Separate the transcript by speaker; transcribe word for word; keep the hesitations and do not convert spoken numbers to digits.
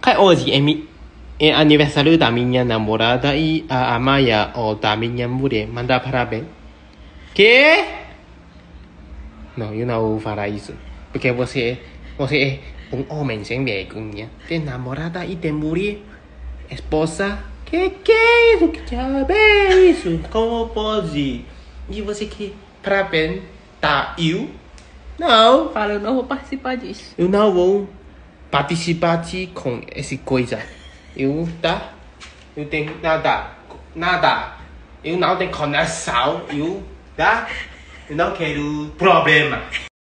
Speaker 1: Kai oggi è, mi, è anniversario da minha namorada e a Amaya o da minha mulher. Manda parabéns. Que? Não, eu não vou falar isso. Porque você, você é um homem sem vergonha. Tem namorada e tem mulher. Esposa. Que que é isso? Que diabo é isso? Como pode? E você quer parabéns da eu? Não.
Speaker 2: Fala, eu não vou participar disso.
Speaker 1: Eu não vou participar de com essa coisa. Eu, tá? Eu tenho nada. Nada. Eu não tenho conexão. Eu, tá? Eu não quero problema.